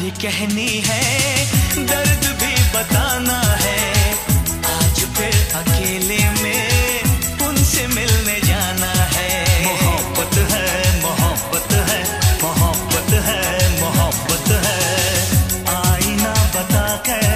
भी कहनी है, दर्द भी बताना है। आज फिर अकेले में उनसे मिलने जाना है। मोहब्बत है, मोहब्बत है, मोहब्बत है, मोहब्बत है। आईना बता कर